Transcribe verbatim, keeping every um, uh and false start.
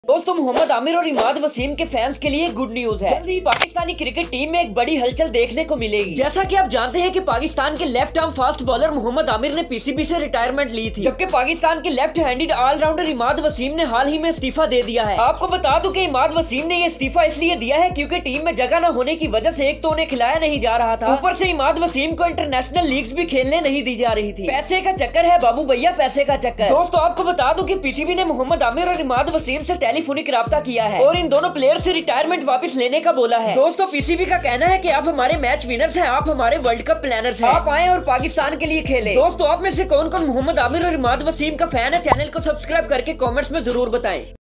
दोस्तों मोहम्मद आमिर और इमाद वसीम के फैंस के लिए गुड न्यूज है। जल्दी पाकिस्तानी क्रिकेट टीम में एक बड़ी हलचल देखने को मिलेगी। जैसा कि आप जानते हैं कि पाकिस्तान के left arm fast bowler Mohammad Amir ने पीसीबी से रिटायरमेंट ली थी, जबकि पाकिस्तान के left handed all rounder Imad Wasim ने हाल ही में इस्तीफा दे दिया है। आपको बता दूं कि इमाद वसीम ने ये इस्तीफा इसलिए दिया है क्योंकि टीम में जगह न होने की वजह से एक तो उन्हें खिलाया नहीं जा रहा था, ऊपर से इमाद वसीम को इंटरनेशनल लीग्स भी खेलने नहीं दी जा रही थी। पैसे का चक्कर है बाबू भैया, पैसे का चक्कर। दोस्तों आपको बता दूं कि पीसीबी ने मोहम्मद आमिर और इमाद वसीम से टेलीफोनिक राब्ता किया है और इन दोनों प्लेयर से रिटायरमेंट वापस लेने का बोला है। दोस्तों पीसीबी का कहना है कि आप हमारे मैच विनर्स हैं, आप हमारे वर्ल्ड कप प्लानर्स हैं, आप आए और पाकिस्तान के लिए खेलें। दोस्तों आप में से कौन कौन मोहम्मद आमिर और इमाद वसीम का फैन है, चैनल को सब्सक्राइब करके कमेंट्स में जरूर बताएं।